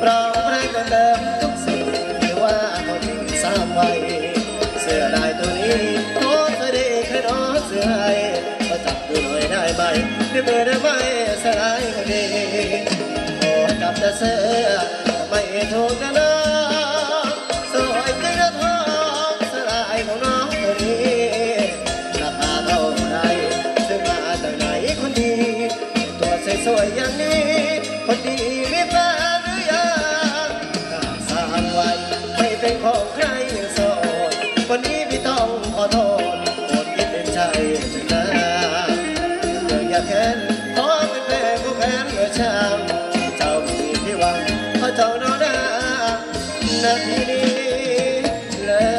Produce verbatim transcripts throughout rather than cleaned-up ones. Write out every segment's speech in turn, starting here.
เราเพลงเดิมทุกสิ่งที่ว่าเขาทิ้งซ้ำไว้เสื้อลายตัวนี้โน้ตเคยได้เคยน้อเสื้อให้ก็จับดูหน่อยได้ไหมได้เบอร์ได้ไหมสลายคนดีโอ้จับแต่เสื้อไม่ถูกกันนะสวยจริงนะท้องสลายของน้องคนนี้ราคาเท่าไรซื้อมาจากไหนคนดีตัวสวยๆอย่างนี้คนดีมีแฟนหรือยังถ้าสร้างไว้ไม่เป็นของใครยังโสดวันนี้พี่ต้องขอโทษโปรดคิดเป็นใจฉันนะเรื่องอย่าแค้นขอเป็นแฟนผู้แค้นเมื่อเช้าเจ้ามีที่หวังเพราะเจ้านอนนานาทีนี้เลย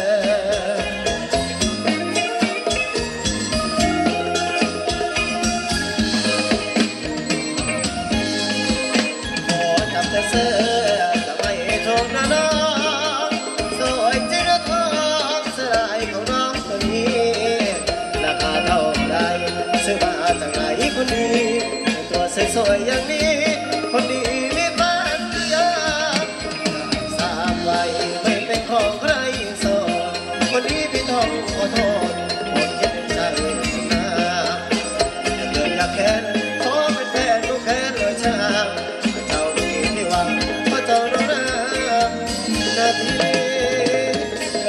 เสื้อจะไม่ถูกนะน้องสวยจริงนะท้องสลายของน้องคนนี้ราคาเท่าไรซื้อมาจากไหนคนดีตัวสวยๆอย่างนี้คนดีมีบ้านเยอะสามไว้ไม่เป็นของใครโสดคนนี้พี่ต้องขอโทษหมดคิดใจนะอย่าเกินอยากแค้นขอเป็นแฟนลูกแค้นเลยช่างพระเจ้าโนรานาทีเอ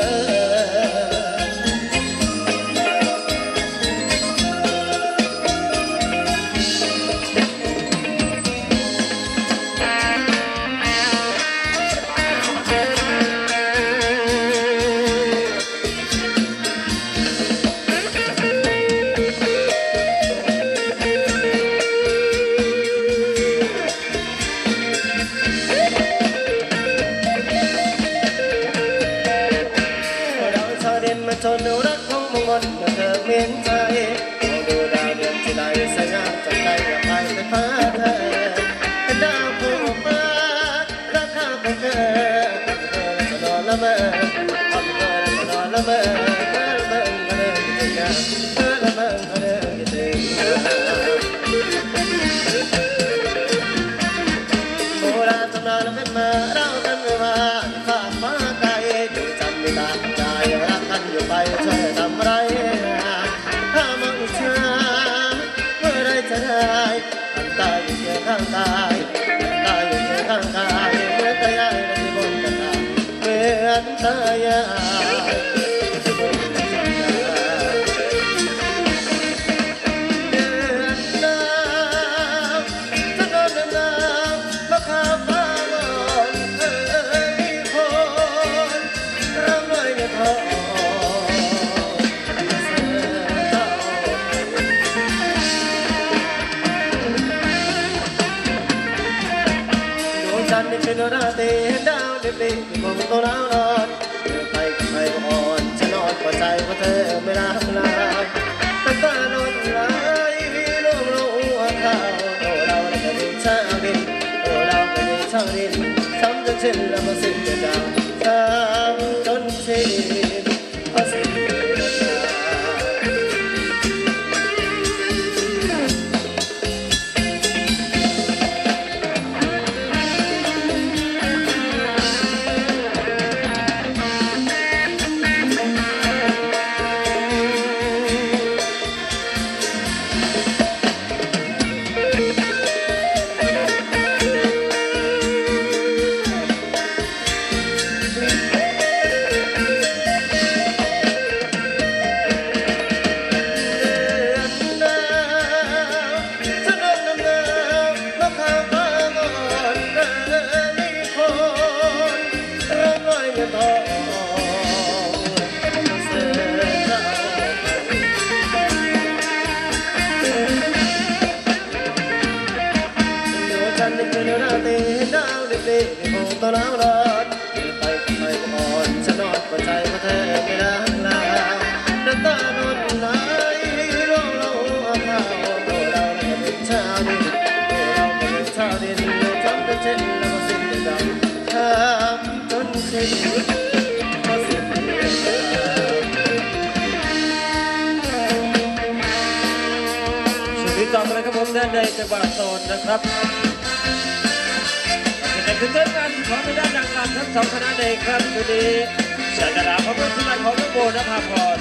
จนรักของมงคลเมื่อเธอเมียนใจมองดูดาวเดือนที่ไหลสายงามจับใจกับไปในฟ้าเธอเป็นดาวผู้ฟ้ารักข้าของเธอทำเธอจะนอนละเมอทำเธอจะนอนละเมอเธอละเมอเธอเดินกันเธอละเมอเธอเดินกันโบราณตำนานเป็นมาเรากันมาฟ้าฟ้าไกลอยู่จำไม่ตาใจรักกันอยู่ไปเธอทำไรถ้ามองอิจฉาเมื่อไรจะได้ทำตายอยู่เคียงข้างกายตายอยู่เคียงข้างกายเหมือนตายายที่บนกระดาษเหมือนตายายที่บนกระดาษเดือนดาวจะนอนเดือนดาวมาข้ามฟ้าบนเออมีคนรักหน่อยอย่าท้อนี่เป็นราตรีดาวเด็กๆที่คงตัวแล้วนอนเดินไปกับใครก็อ่อนฉันนอนกว่าใจเพราะเธอไม่รักลาตาตาโดนไหลพี่ลมลงหัวเขาโอ้เราไม่ได้ชาดินโอ้เราไม่ได้ชาดินซ้ำจนชินแล้วมาสิ้นจะดังซ้ำจนชินมาสิ้นตัวแล้วรอดไปกับใครก็อ่อนฉันนอนกว่าใจเพราะเธอไม่รักลาน้ำตาโดนไหลร้องเราเอาข้าวตัวเราก็เป็นชาวดินตัวเราก็เป็นชาวดินจำเป็นเช่นแล้วก็สิ้นใจทำจนสิ้นก็สิ้นชีวิตต่อไปครับผมด้านในจังหวัดโซนนะครับเป็นไงขึ้นเต้นของทางด้านนางรำทั้งสองคณะในครับคืนนี้จากดาราของเพื่อนสมัยของน้องโบนภาพร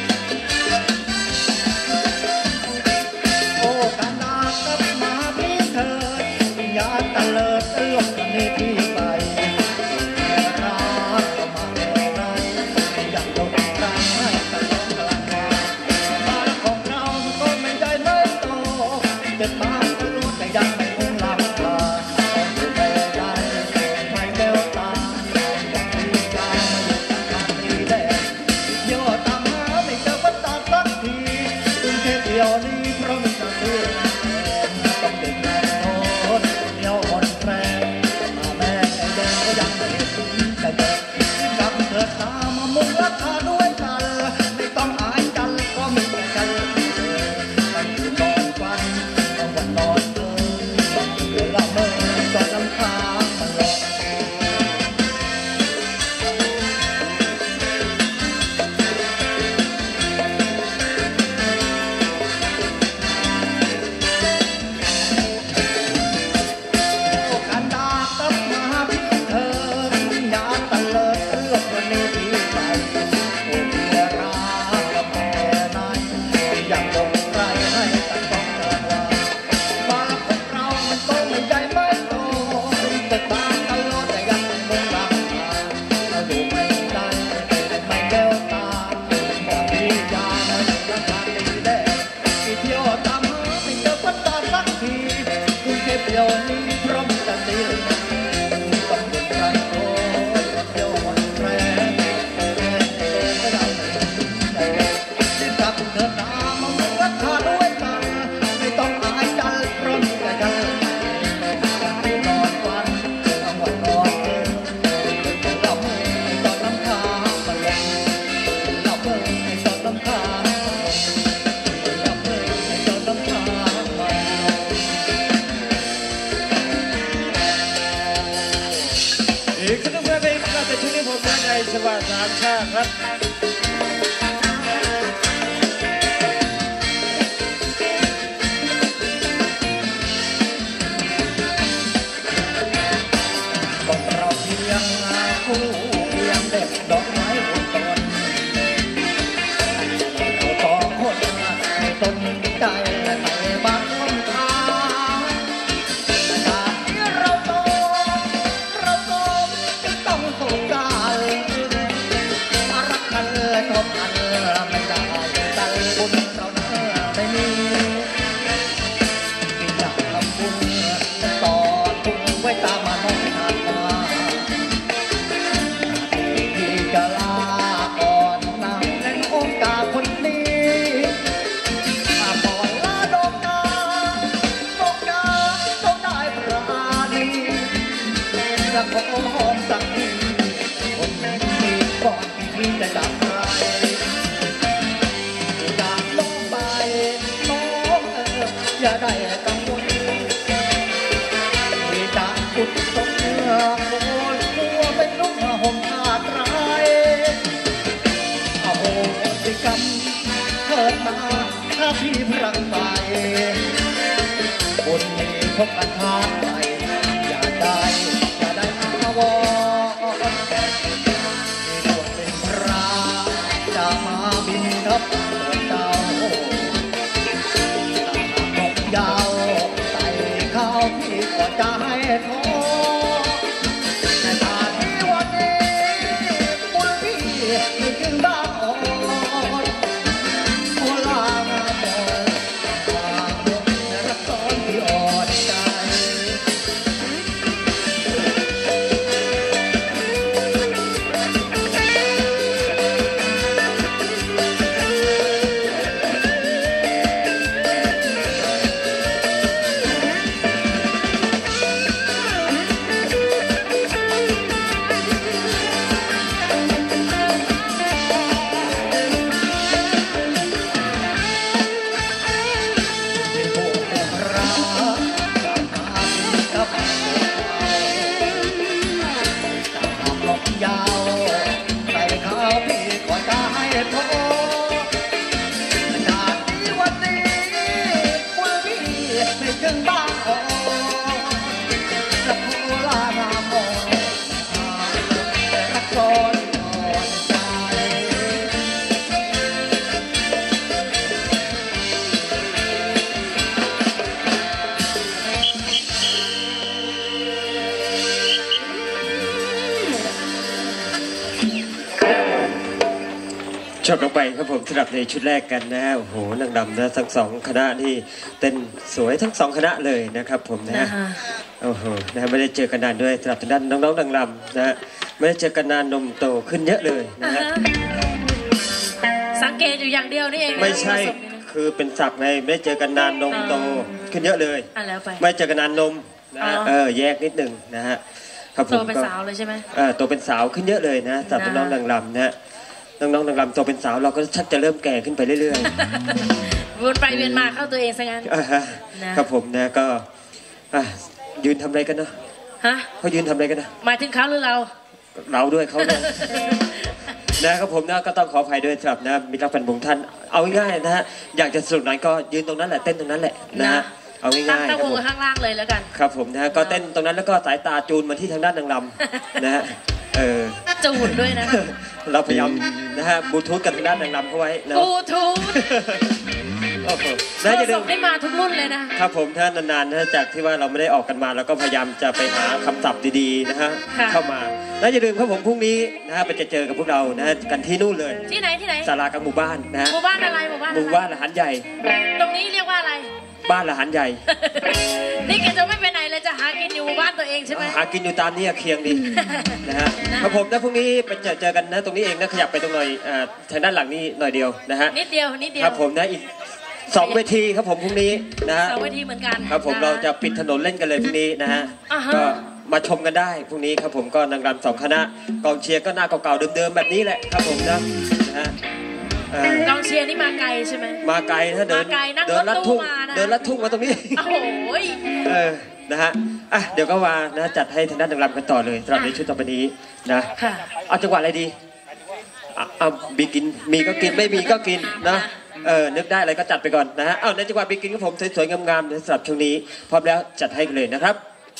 โอ้การนากับมาพี่เถิดอย่าตะเลิดตลกในที่ไปรักก็มาเมื่อไรอยากยกตาให้ตะลงกลางวาบ้านของเราก็ไม่ใหญ่ไม่โตเจ็บมาก็รู้แต่ยังไม่คงลำลาอยู่ไม่ได้ไม่แก้วตาอยากมีใจมาอยู่ทางนี้แดงโยตามหาไม่เจอวันตาสักทีคุณแค่เดียวนี้เพราะมันจะเสื่อมต้องเด็กแรงโน้นเดียวอ่อนแรงมาแม่ไอ้แดงก็ยังไม่ถึงแต่เดินกำเถิดตามามุ่งราคาด้วยกันไม่ต้องอายกันก็มีแต่กันตั้งอยู่นอนควันต้องวันนอนเดินเวลาเมื่อจอดน้ำค้างมันรอการดากับมาพี่เธออย่าตะเลิดตลกวันนี้พี่ไปโอ้เพื่อรักกับแม่นายอยากลงไรให้ตั้งต้องเกิดว่าบ้านของเรามันก็ไม่ใหญ่ไม่โตแต่ตาตลอดแต่ยังไม่มุ่งหลังเราอยู่ไม่ได้ไม่แก้วตาบอกพี่ยามาอยู่ราคาตีแดงที่เที่ยวตามหาไม่เจอพันตาสักทีคุณเก็บเดี๋ยวนี้เพราะมันจะตีต้องหยุดการโอ้เที่ยวหมดแรงก็ได้แต่ที่กลับเดินหน้ามามุ่งราคาด้วยกันไม่ต้องอายใจเพราะมีแต่กันที่นอนวันทั้งวันนอนเดินหลับให้ตอนน้ำค้างมาลงหลับให้ตอนน้ำค้างหลับให้ตอนน้ำค้างมาอีกสักหนึ่งเพลงครับแต่ช่วงนี้ผมมาในสวัสดิ์สามชาติครับก็เราเพียงคู่เพียงเด็กดอกไม้บนต้นเราสองคนให้ต้นใจในบ้านต้นทางจากที่เราโตเราโตจะต้องสู้กันรักกันทบกันไม่ได้กันบุญเราเนื้อไม่มีอยากทำบุญต่อทุกไว้ตามมาน้องทางมาที่จะลาก่อนนางในโอกาสคนนี้มาก่อนลาดอกกาดอกกาต้องได้ปราณีจะขอหอมสักทีคนนี้ก่อนที่จะจากไปจากน้องไปน้องเอออย่าได้กังวลที่จะอุดตกเนื้อโอนกลัวเป็นลูกห่มผ้าไตรอโหสิกรรมเกิดมาถ้าพี่พลังไปบุญนี้พบกันทางไปอย่าได้อย่าได้อาวรณ์มีบทเป็นพระจะมาบินทับตัวเจ้าถ้าหากนกยาวใส่ข้าวพี่ก็จะให้ทอแต่ถ้าที่วันนี้บุญพี่ไม่จึงได้อ่อนโอลามาบอยมาบนรักซ้อนที่อ่อนใจจบลงไปครับผมสำหรับในชุดแรกกันนะโอ้โหนางรำนะทั้งสองคณะที่เต้นสวยทั้งสองคณะเลยนะครับผมนะโอ้โหนะไม่ได้เจอกันนานด้วยสำหรับทางด้านน้องๆนางรำนะไม่ได้เจอกันนานนมโตขึ้นเยอะเลยนะฮะสังเกตอยู่อย่างเดียวนี่เองไม่ใช่คือเป็นศัพท์ไงไม่ได้เจอกันนานนมโตขึ้นเยอะเลยไม่เจอกันนานนมนะเออแยกนิดหนึ่งนะฮะครับผมโตเป็นสาวเลยใช่ไหมเออโตเป็นสาวขึ้นเยอะเลยนะสำหรับน้องนางรำนะน้องๆนางรำโตเป็นสาวเราก็ชักจะเริ่มแก่ขึ้นไปเรื่อยๆวนไปเวียนมาเข้าตัวเองซะงั้นครับผมนะก็ยืนทำอะไรกันเนาะฮะเขายืนทำอะไรกันนะหมายถึงเขาหรือเราเราด้วยเขาด้วยนะครับผมนะก็ต้องขออภัยด้วยครับนะมีรักแฟนบงท่านเอาง่ายๆนะฮะอยากจะสนุกไหนก็ยืนตรงนั้นแหละเต้นตรงนั้นแหละนะฮะเอาง่ายๆตั้งวงข้างล่างเลยแล้วกันครับผมนะก็เต้นตรงนั้นแล้วก็สายตาจูนมาที่ทางด้านนางรำนะฮะเออจูนด้วยนะเราพยายามนะฮะบลูทูธกันทางด้านนางรำเข้าไว้นะบลูทูธโอ้โหนะจะได้มาทุกรุ่นเลยนะครับผมถ้านานๆนะจากที่ว่าเราไม่ได้ออกกันมาแล้วก็พยายามจะไปหาคำศัพท์ดีๆนะฮะเข้ามาแล้วอย่าลืมครับผมพรุ่งนี้นะฮะไปจะเจอกับพวกเรานะฮะกันที่นู่นเลยที่ไหนที่ไหนศาลากลางหมู่บ้านนะหมู่บ้านอะไรหมู่บ้านหมู่บ้านละหันใหญ่ตรงนี้เรียกว่าอะไรบ้านละหันใหญ่นี่แกจะไม่ไปไหนเลยจะหากินอยู่บ้านตัวเองใช่ไหมหากินอยู่ตามนี้เคียงดีนะฮะครับผมนะพรุ่งนี้ไปเจอเจอกันนะตรงนี้เองนะขยับไปตรงหน่อยทางด้านหลังนี้หน่อยเดียวนะฮะนิดเดียวนิดเดียวครับผมนะอีกสองเวทีครับผมพรุ่งนี้นะฮะสองเวทีเหมือนกันครับผมเราจะปิดถนนเล่นกันเลยพรุ่งนี้นะฮะก็มาชมกันได้พรุ่งนี้ครับผมก็นางรำสองคณะกองเชียร์ก็หน้าเก่าๆเดิมๆแบบนี้แหละครับผมนะนะฮะกองเชียร์นี่มาไกลใช่ไหมมาไกลถ้าเดินเดินลัดทุ่งเดินลัดทุ่งมาตรงนี้โอ้โหเออนะฮะอ่ะเดี๋ยวก็มานะจัดให้ทางด้านนางรำกันต่อเลยสำหรับในชุดต่อไปนี้นะเอาจังหวะอะไรดีเอาบีกินมีก็กินไม่มีก็กินนะเออนึกได้อะไรก็จัดไปก่อนนะฮะเอาในจังหวะบีกินของผมสวยๆงามๆสำหรับช่วงนี้พร้อมแล้วจัดให้กันเลยนะครับ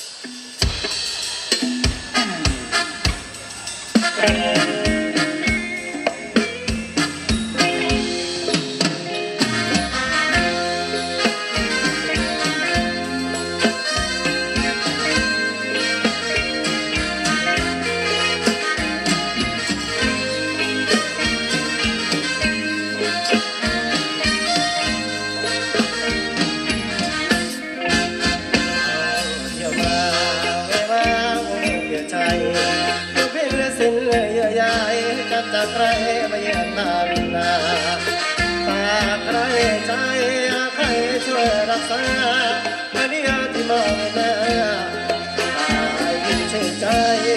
จากใครมาเยี่ยมนานนาฝากใครใจใครช่วยรักษาอันนี้ที่มองหน้าตายยิ่งชื่นใจ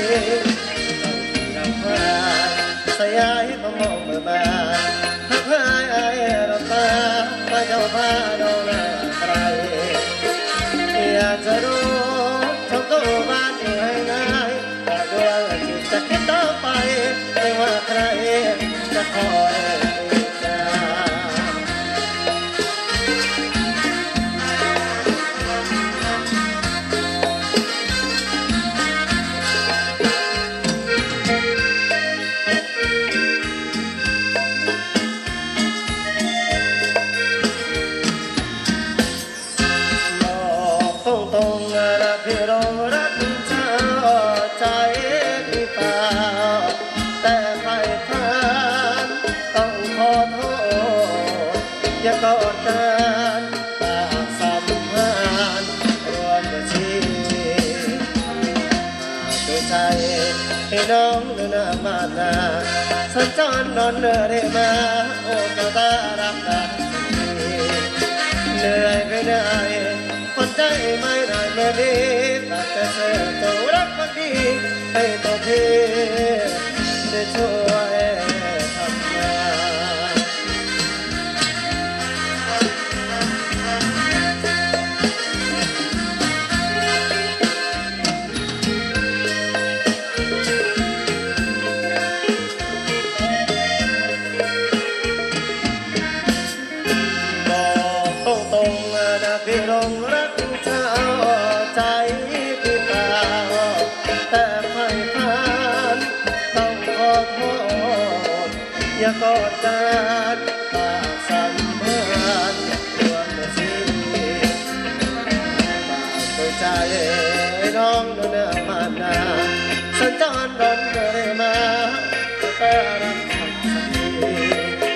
ต้องรำพาสยายมามองเมื่อมาทักทายไอ้รำตาไปเจ้าพาดองหน้าใครอยากจะรู้ทำตัวบ้านอยู่ให้ง่ายแต่ดวงจิตจะคิดต่อไปไม่ว่าใครจะคอยติดตามบอกตรงๆรักที่เรารักเธอใจที่เปล่าแต่ใครผ่านต้องขอโทษอย่ากอดกันปากสัมพันธ์รวมชีวิตด้วยใจให้น้องเดินมาหน้าสัญจรนอนเรื่อยมาโอ้กตารักกันเหนื่อยไปได้คนใจไม่ได้เมื่อนี้แต่จะเสื่อตัวรักคนดีให้ตัวพี่ได้ช่วยทำงานบอกตรงๆนะพี่ลงรักเธอใจพี่เปล่าแต่ไม่ผ่านต้องขอโทษอย่ากอดกันปากสัมพันธ์รวมชีวิตปากตัวใจน้องเดินมาหน้าสัญจรรอนเรื่อยมาแต่รักสักที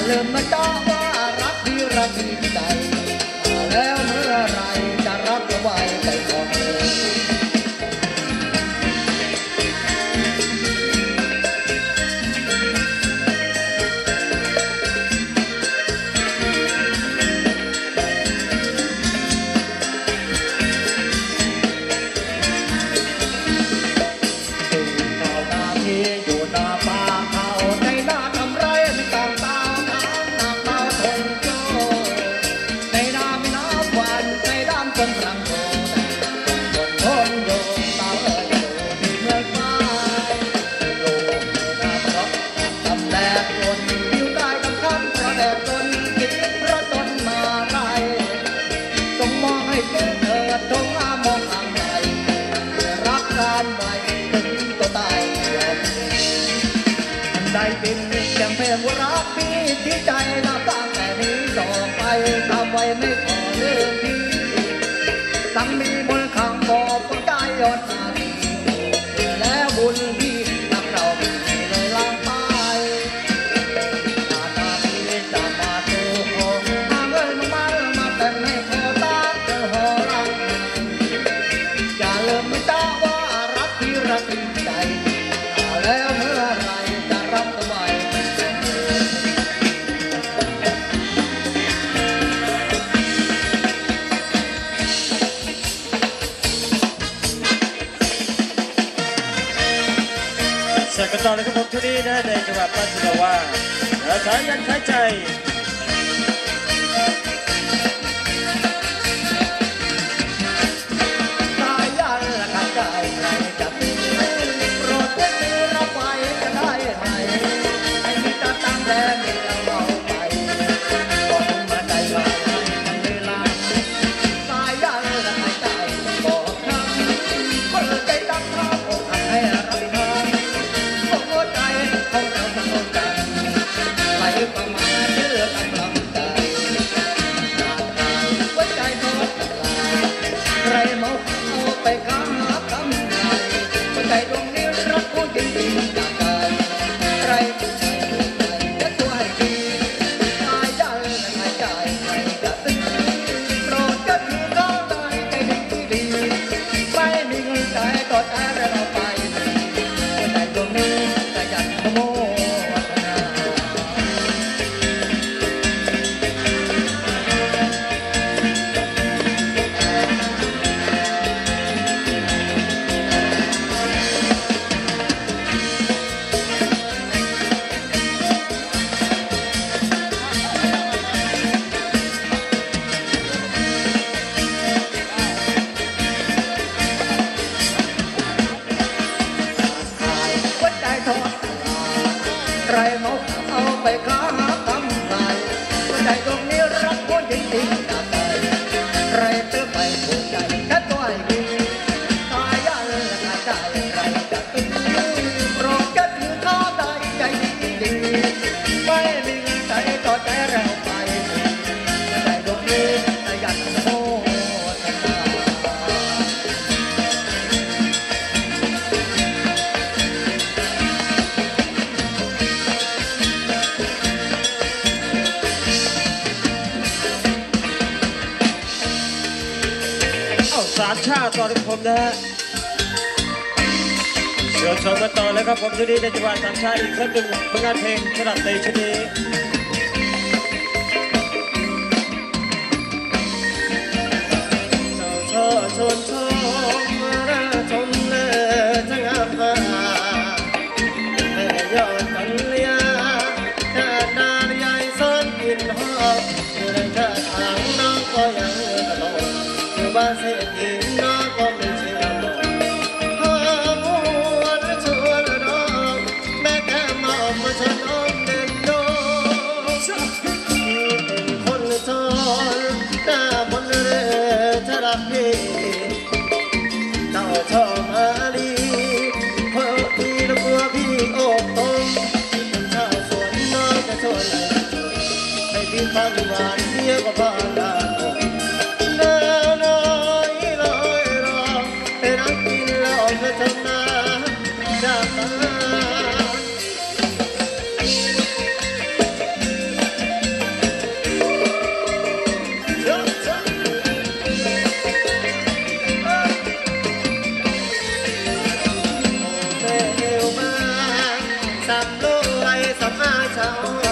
ลืมนะจ๊ะว่ารักที่รักที่ใจแล้วเมื่อไรจะรับเอาไว้ใจของเธอยังเพลงรักพี่ที่ใจนับตั้งแต่นี้ต่อไปทำไว้ไม่ขอเรื่องพี่ตั้งมีมนต์ขังบอกคนใจย้อนมาดีแล้วบุญพี่นับเราพี่เลยล้างไปอาตาพี่จะมาสู่ของมาเงินมามาแต่งให้พอตาเธอหอรักอย่าลืมจ้าว่ารักพี่รักพี่ใจแล้วเมื่อไรจะรับเอาไว้เสร็จกันต่อเลยครับผมที่นี่นะในจังหวัดราชบุรีว่าสายันใช้ใจสายันละกันใจใครจะเป็นโปรดจะมีรับไว้จะได้ไหมไอ้มีตาตั้งแต่มีเราไปก่อนมาใจว่าเวลาสายันละกันใจบอกคำคนใจดำท้าอกหักให้รับทางหัวใจของเราทั้งคนกันไหลประมาณเชื่อกำลังใจหัวใจทอดใครเมาเอาไปค้างหาคำไหนหัวใจดวงนี้รักผู้หญิงดีจากใจใครผู้ชายผู้ใดจะตัวให้ดีตายใจหายใจใครจะตึงโปรดจะถือเข้าใจใจดีดีไม่มีเงินใจต่อใจเราไปหัวใจดวงนี้จะยันโมใครเมาเอาไปค้าหาคำใส่หัวใจดวงนี้รักผู้หญิงจริงจากใจใครเติมไปถูกใจแค่ตัวให้ดีตายยันละใจใครจะตึงโปรดจะถือข้าได้ใจดีดีไม่มีเงินใจต่อใจเราไปหัวใจดวงนี้จะยันโมทนาสามชาติต่อทุกผมนะฮะเชิญชมกันต่อเลยครับผมที่นี่ในจังหวัดสามชาติอีกสักหนึ่งผลงานเพลงสำหรับในชุดนี้เจ้าช่อชนชมมาชมเลยทั้งอาฟ้าให้ยอดกันเลียชาตินาใหญ่ซ้อนกินหอมอยู่ในชาติทางน้องก็ยังตลอดอยู่บ้านเศรษฐีน้องก็ไม่เชื่อหอมวนชวนน้องแม่แก้มอมมาชวนน้องเด่นโดเป็นคนชนหน้าบนเรือจะรักพี่เจ้าชอบมาลีเพราะพี่และกลัวพี่โอบตรงเป็นชาวสวนน้องจะชวนอะไรให้พี่ฟังหวานเดียวก็พาดาหน้าน้อยลอยรอให้รักกินแล้วจะทำนาจากตาไรสำอาเช้า